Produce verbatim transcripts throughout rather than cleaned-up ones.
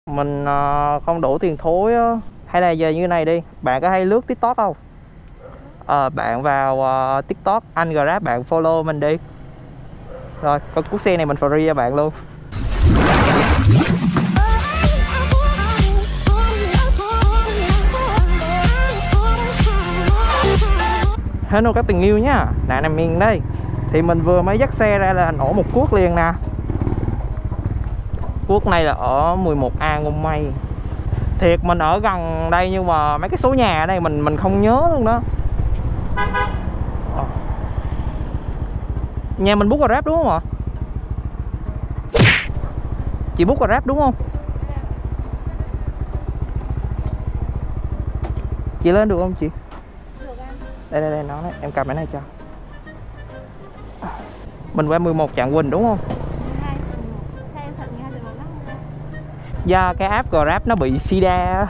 Mình uh, không đủ tiền thối á. Hay là giờ như này đi, bạn có hay lướt TikTok không? Ờ, bạn vào uh, TikTok anh Grab, bạn follow mình đi. Rồi, con cuốc xe này mình free cho bạn luôn. Hello các tình yêu nhá, Nạn Nam Miền đây. Thì mình vừa mới dắt xe ra là nổ một cuốc liền nè. Cuốc này là ở mười một A Ngôn Mây. Thiệt mình ở gần đây nhưng mà mấy cái số nhà ở đây mình mình không nhớ luôn đó. Nhà mình book Grab đúng không ạ? Chị book Grab đúng không? Chị lên được không chị? Được anh. Đây đây đây nó đấy, em cầm cái này cho. Mình qua mười một Trạng Quỳnh đúng không? Do cái app Grab nó bị sida.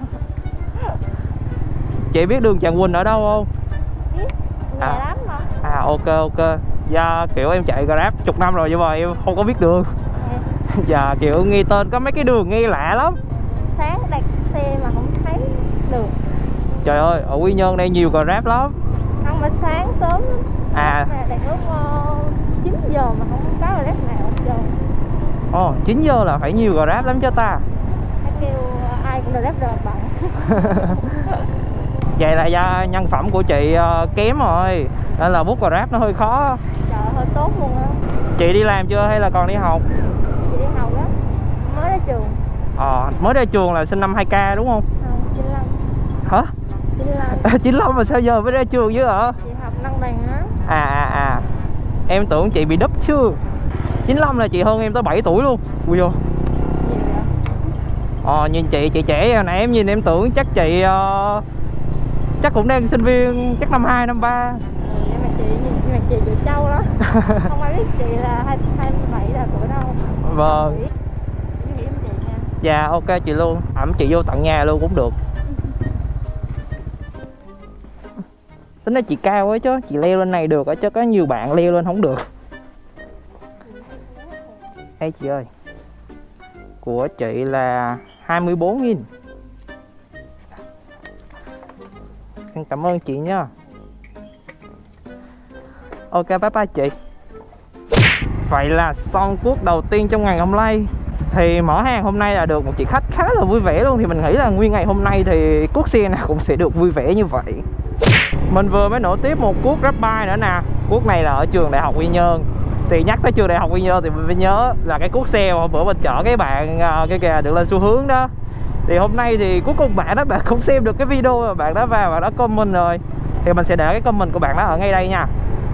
Chị biết đường Trạng Quỳnh ở đâu không? Biết, à. lắm mà. À ok ok. Do kiểu em chạy Grab chục năm rồi nhưng mà em không có biết đường. Ừ. Dạ kiểu nghe tên có mấy cái đường nghe lạ lắm. Sáng đặt xe mà không thấy đường. Trời ơi, ở Quy Nhơn đây nhiều Grab lắm. Không, mà sáng sớm lắm. À. Đặt lúc uh, chín giờ mà không có Grab nào giờ. Ồ, oh, chín giờ là phải nhiều Grab lắm cho ta. Hay kêu uh, ai cũng Grab rồi bạn. Vậy là do nhân phẩm của chị uh, kém rồi, nên là book Grab nó hơi khó. Trời, hơi tốt luôn á. Chị đi làm chưa hay là còn đi học? Chị đi học đó, mới ra trường. Ờ, à, mới ra trường là sinh năm hai K đúng không? Không, chín lăm. Hả? chín lăm. chín lăm mà sao giờ mới ra trường chứ hả? Chị học năm bằng á. À à à. Em tưởng chị bị đúp chứ. chín lăm là chị hơn em tới bảy tuổi luôn. Ui vô. Ờ, nhìn chị, chị trẻ hồi nãy em nhìn em tưởng chắc chị uh, chắc cũng đang sinh viên, chắc năm hai, năm ba. Ừ, nhưng mà chị, nhưng mà chị chị trâu đó. Không ai biết chị là hai mươi bảy là tuổi đâu. Vâng. Chị nha. Dạ ok chị luôn, ẩm chị vô tận nhà luôn cũng được. Tính là chị cao ấy chứ, chị leo lên này được ở chứ có nhiều bạn leo lên không được. Ê chị ơi, của chị là hai mươi bốn nghìn. Em cảm ơn chị nha. Ok bye bye chị. Vậy là xong cuốc đầu tiên trong ngày hôm nay. Thì mở hàng hôm nay là được một chị khách khá là vui vẻ luôn. Thì mình nghĩ là nguyên ngày hôm nay thì cuốc xe nào cũng sẽ được vui vẻ như vậy. Mình vừa mới nổ tiếp một cuốc GrabBike nữa nè. Cuốc này là ở trường Đại học Quy Nhơn. Thì nhắc tới trường Đại học Quy Nhơn thì mình phải nhớ là cái cuốc xe hôm bữa mình chở cái bạn cái kìa được lên xu hướng đó. Thì hôm nay thì cuối cùng bạn đó bạn không xem được cái video mà bạn đó vào và đã comment rồi. Thì mình sẽ để cái comment của bạn đó ở ngay đây nha.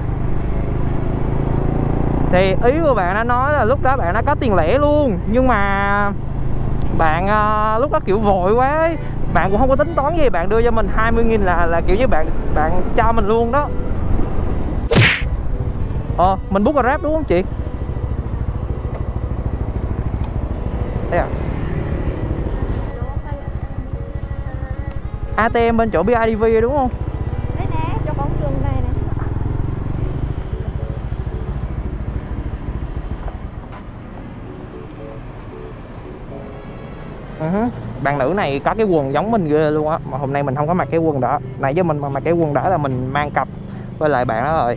Thì ý của bạn đã nói là lúc đó bạn đã có tiền lẻ luôn. Nhưng mà bạn uh, lúc đó kiểu vội quá ấy. Bạn cũng không có tính toán gì. Bạn đưa cho mình hai mươi nghìn là là kiểu như bạn bạn cho mình luôn đó. Ờ, mình book Grab đúng không chị? Đây à? a tê em bên chỗ bê i đê vê đúng không? Đấy nè, cho cổng trường này nè. Uh-huh. Bạn nữ này có cái quần giống mình ghê luôn á. Mà hôm nay mình không có mặc cái quần đó. Nãy giờ mình mà mặc cái quần đó là mình mang cặp với lại bạn đó rồi.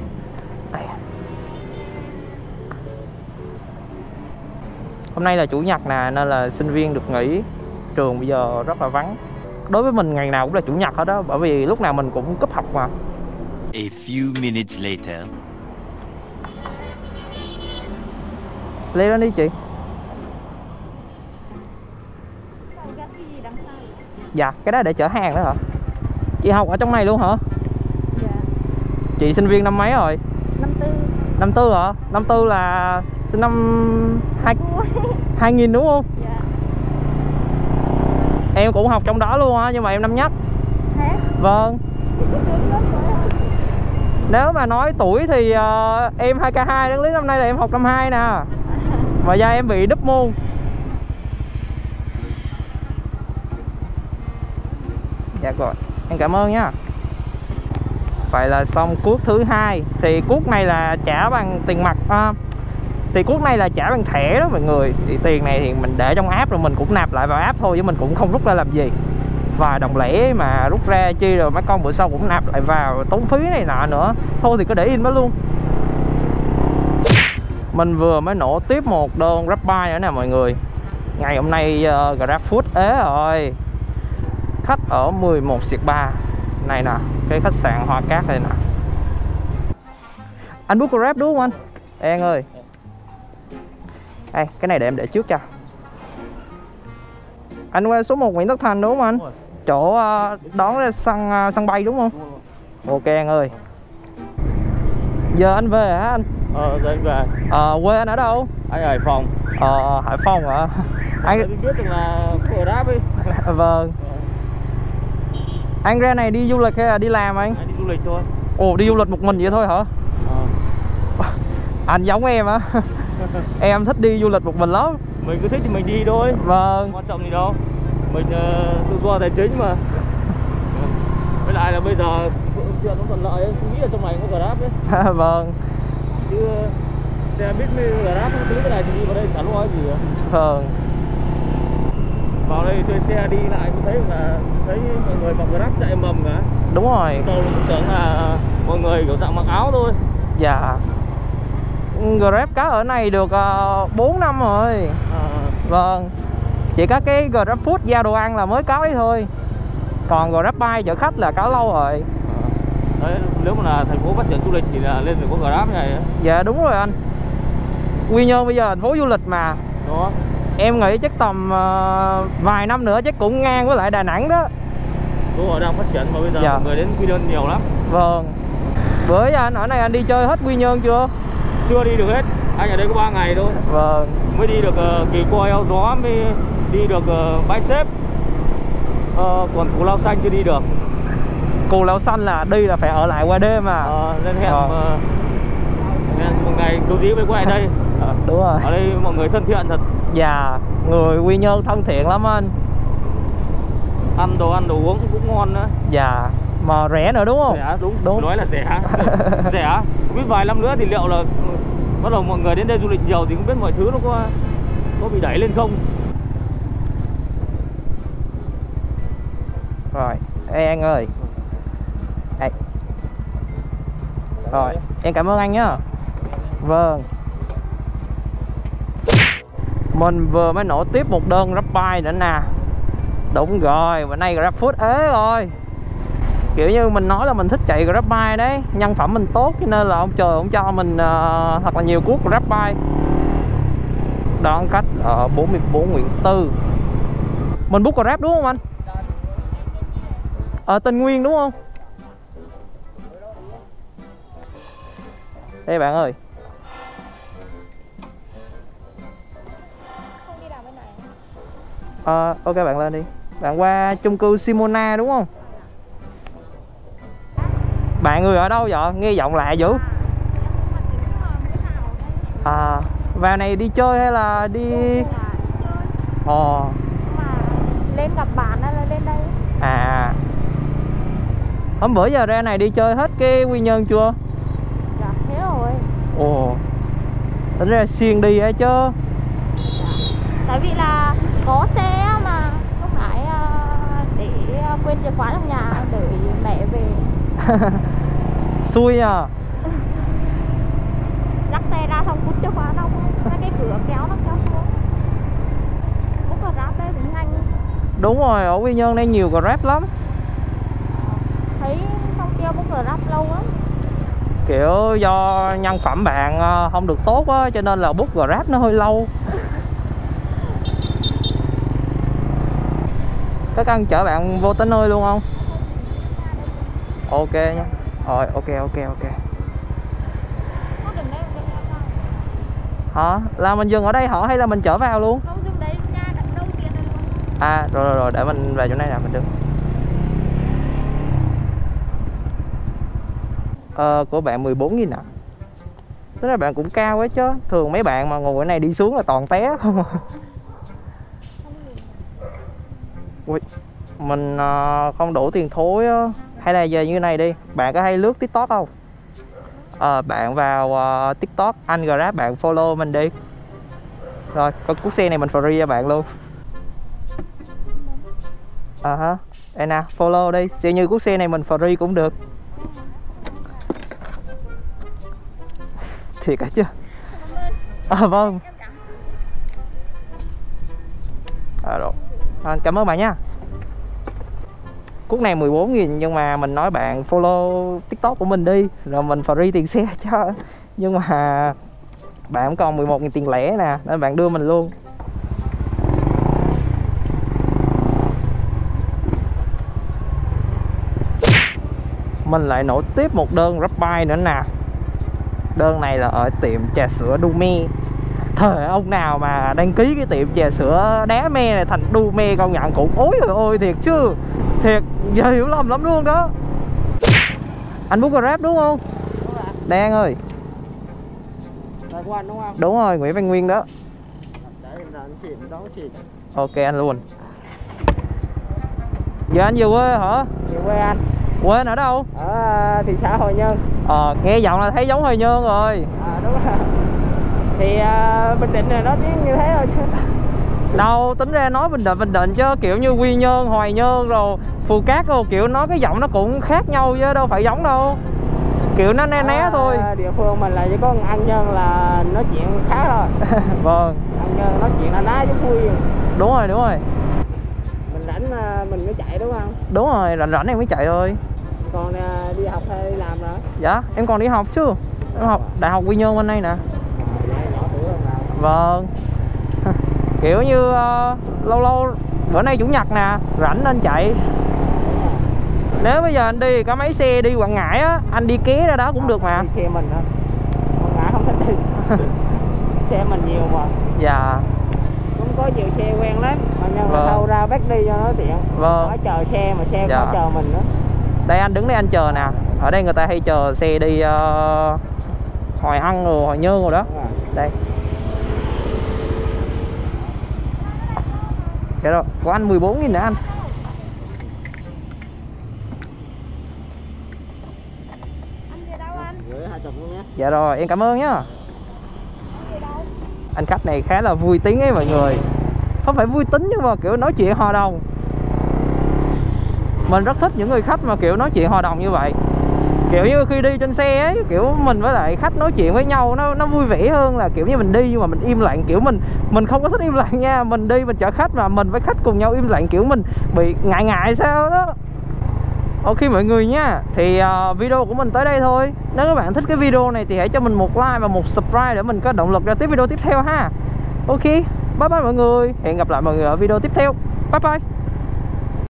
Hôm nay là chủ nhật nè, nên là sinh viên được nghỉ. Trường bây giờ rất là vắng. Đối với mình ngày nào cũng là chủ nhật hết đó. Bởi vì lúc nào mình cũng cúp học mà. A few minutes later. Lên lên đi chị. Dạ, cái đó để chở hàng đó hả? Chị học ở trong này luôn hả? Dạ. Chị sinh viên năm mấy rồi? Năm tư. Năm tư hả? Năm tư là sinh năm hai hai nghìn đúng không? Dạ. Em cũng học trong đó luôn á, nhưng mà em năm nhất. Hả? Vâng. Nếu mà nói tuổi thì uh, em hai K hai, đáng lý năm nay là em học năm hai nè. Mà do em bị đúp môn. Dạ rồi, em cảm ơn nha. Vậy là xong cuốc thứ hai. Thì cuốc này là trả bằng tiền mặt à, Thì cuốc này là trả bằng thẻ đó mọi người. Thì tiền này thì mình để trong app rồi mình cũng nạp lại vào app thôi, chứ mình cũng không rút ra làm gì. Vài đồng lẻ mà rút ra chi rồi mấy con bữa sau cũng nạp lại vào, tốn phí này nọ nữa. Thôi thì cứ để in đó luôn. Mình vừa mới nổ tiếp một đơn GrabBike nữa nè mọi người. Ngày hôm nay uh, GrabFood ế rồi. Khách ở mười một xuyệt ba này nè, cái khách sạn Hoa Cát này nè. Anh book Grab đúng không anh? Ê anh ơi. Ê, cái này để em để trước cho. Anh qua số một Nguyễn Tất Thành đúng không anh? Chỗ uh, đón ra sân uh, sân bay đúng không? Ok anh ơi. Giờ anh về hả anh? Ờ, giờ anh về. Ờ, quê anh ở đâu? Anh ở Hải Phòng. Ờ, Hải Phòng hả? Anh Anh biết được là có Grab ấy. Vâng. Anh ra này đi du lịch hay là đi làm anh? Anh đi du lịch thôi. Ồ, đi du lịch một mình vậy thôi hả? Ờ. Anh giống em á. Em thích đi du lịch một mình lắm. Mình cứ thích thì mình đi thôi. Vâng. Quan trọng gì đâu. Mình uh, tự do tài chính mà. Với lại là bây giờ chuyện nó thuận lợi ấy. Tôi nghĩ là trong này có Grab đấy. Vâng. Chứ xe buýt với Grab thứ cái này thì đi vào đây chả nói gì cả. Vâng. Vào đây thuê xe đi lại mới thấy là thấy mọi người mặc Grab chạy mầm cả. Đúng rồi. Đầu mình tưởng là mọi người kiểu dạng mặc áo thôi. Dạ. Grab cá ở này được uh, bốn năm rồi. À. Vâng. Chỉ có cái GrabFood giao đồ ăn là mới có đấy thôi. Còn GrabBike chở khách là có lâu rồi. Đấy, nếu mà là thành phố phát triển du lịch thì là lên phải có Grab này ấy. Dạ đúng rồi anh. Quy Nhơn bây giờ thành phố du lịch mà. Đó. Em nghĩ chắc tầm uh, vài năm nữa chắc cũng ngang với lại Đà Nẵng đó. Đúng rồi, đang phát triển mà bây giờ dạ. mọi người đến Quy Nhơn nhiều lắm. Vâng. Bữa giờ anh ở này anh đi chơi hết Quy Nhơn chưa? Chưa đi được hết. Anh ở đây có ba ngày thôi. Vâng. Mới đi được uh, Kỳ Cô Eo Gió, mới đi được uh, Bãi Xếp. Uh, còn Cù Lao Xanh chưa đi được. Cù Lao Xanh là đi là phải ở lại qua đêm mà. Ờ, nên hẹn, ờ. uh, hẹn một ngày cứu dí với qua đây. Ờ, đúng rồi. Ở đây mọi người thân thiện thật. Dạ, người Quy Nhơn thân thiện lắm anh. Ăn đồ ăn đồ uống cũng ngon nữa. Dạ, mà rẻ nữa đúng không? Rẻ, đúng, đúng. nói là rẻ. Rẻ, không biết vài năm nữa thì liệu là bắt đầu mọi người đến đây du lịch nhiều thì không biết mọi thứ nó có có bị đẩy lên không. Rồi, ê anh ơi. Ê. Rồi, em cảm ơn anh nhá. Vâng. Mình vừa mới nổ tiếp một đơn GrabBike nữa nè. Đúng rồi, bữa nay GrabFood ế rồi. Kiểu như mình nói là mình thích chạy GrabBike đấy, nhân phẩm mình tốt cho nên là ông trời ông cho mình uh, thật là nhiều cuốc GrabBike. Đón khách ở bốn mươi bốn Nguyễn Tư. Mình book Grab đúng không anh? Ở Tân Nguyên đúng không? Đây bạn ơi. Không đi làm bên này. Ờ, ok bạn lên đi. Bạn qua chung cư Simona đúng không? Bạn người ở đâu vậy? Nghe giọng lạ dữ. À, vào này đi chơi hay là đi... Ồ. Mà lên gặp bạn là lên đây. À. Hôm bữa giờ ra này đi chơi hết cái Quy Nhơn chưa? Dạ, thế rồi. Ồ. Tính ra xuyên đi ấy chứ. Dạ. Tại vì là có xe mà không phải để quên chìa khóa trong nhà đợi mẹ về. Xui à. Dắt xe ra xong cút chìa khóa đâu, cái cửa kéo nó kéo xuống. Bút Grab đây cũng nhanh. Đúng rồi, ở Quy Nhơn đây nhiều Grab lắm. Thấy không kêu bút Grab lâu lắm. Kiểu do nhân phẩm bạn không được tốt á, cho nên là book Grab nó hơi lâu. Có cần chở bạn vô tới nơi luôn không? Ok nha. Rồi ok ok ok. Hả? Là mình dừng ở đây hả hay là mình chở vào luôn? Không, dừng đấy nha, đặt đâu tiền rồi luôn. À rồi rồi rồi, để mình về chỗ này nè, mình đứng. Ờ, của bạn mười bốn nghìn ạ. Tức là bạn cũng cao ấy chứ. Thường mấy bạn mà ngồi ở này đi xuống là toàn té không. Ui, mình uh, không đủ tiền thối á. Hay là giờ như này đi, bạn có hay lướt TikTok không? Ờ, bạn vào uh, TikTok anh Grab, bạn follow mình đi. Rồi, có cuốc xe này mình free cho bạn luôn. Ờ uh hả, đây nè, follow đi, xem như cuốc xe này mình free cũng được. Thiệt hả chứ? Ờ à, vâng. À, rồi. À, cảm ơn bạn nha. Cuốc này mười bốn nghìn nhưng mà mình nói bạn follow TikTok của mình đi, rồi mình free tiền xe cho. Nhưng mà bạn còn mười một nghìn tiền lẻ nè, nên bạn đưa mình luôn. Mình lại nổ tiếp một đơn grab bike nữa nè. Đơn này là ở tiệm trà sữa Dume. Thời ông nào mà đăng ký cái tiệm trà sữa đá me này thành Dume công nhận cũng ối rồi ôi, thiệt chứ. Thiệt, giờ hiểu lầm lắm luôn đó. Anh book Grab đúng không? Đúng rồi. Đen ơi. Là của anh đúng không? Đúng rồi, Nguyễn Văn Nguyên đó. Để em ra anh chìm, đón chìm. Ok anh luôn. Giờ anh về quê hả? Về quê anh. Quê ở đâu? Ở thị xã Hoài Nhơn. Ờ, nghe giọng là thấy giống Hoài Nhơn rồi. À đúng rồi. Thì uh, Bình Định này nói tiếng như thế thôi chứ. Đâu, tính ra nói Bình Định Bình Định chứ kiểu như Quy Nhơn, Hoài Nhơn rồi Phù Cát rồi, kiểu nói cái giọng nó cũng khác nhau chứ đâu phải giống đâu. Kiểu nó né né thôi. Địa phương mình là chỉ có An Nhơn là nói chuyện khác thôi. Vâng. An Nhơn nói chuyện là ná với Phui. Đúng rồi, đúng rồi. Mình rảnh mình mới chạy đúng không? Đúng rồi, rảnh rảnh em mới chạy thôi. Còn đi học hay đi làm nữa? Dạ, em còn đi học chứ. Em học Đại học Quy Nhơn bên đây nè. À, nhỏ tuổi hơn nào? Vâng. Kiểu như uh, lâu lâu bữa nay chủ nhật nè, rảnh nên chạy. Nếu bây giờ anh đi có mấy xe đi Quảng Ngãi á, anh đi ké ra đó cũng à, được mà. Đi xe mình á, Quảng Ngãi không thích đi. Xe mình nhiều mà. Dạ. Cũng có nhiều xe quen lắm, mà nhân Vâng. là đâu ra bắt đi cho nó tiện. Vâng. Phải chờ xe mà xe Dạ. có chờ mình nữa. Đây anh đứng đây anh chờ nè. Ở đây người ta hay chờ xe đi uh, Hoài Ân rồi Hoài Nhơn rồi đó. Đây. Dạ rồi, của anh mười bốn nghìn nữa anh. Anh về đâu anh? Gửi hai chục luôn nhé. Dạ rồi, em cảm ơn nhá. Anh về đâu? Anh khách này khá là vui tính ấy mọi người. Không phải vui tính nhưng mà kiểu nói chuyện hòa đồng. Mình rất thích những người khách mà kiểu nói chuyện hòa đồng như vậy. Kiểu như khi đi trên xe ấy, kiểu mình với lại khách nói chuyện với nhau nó nó vui vẻ hơn là kiểu như mình đi nhưng mà mình im lặng, kiểu mình mình không có thích im lặng nha. Mình đi mình chở khách mà mình với khách cùng nhau im lặng kiểu mình bị ngại ngại sao đó. Ok mọi người nha, thì uh, video của mình tới đây thôi. Nếu các bạn thích cái video này thì hãy cho mình một like và một subscribe để mình có động lực ra tiếp video tiếp theo ha. Ok, bye bye mọi người. Hẹn gặp lại mọi người ở video tiếp theo. Bye bye.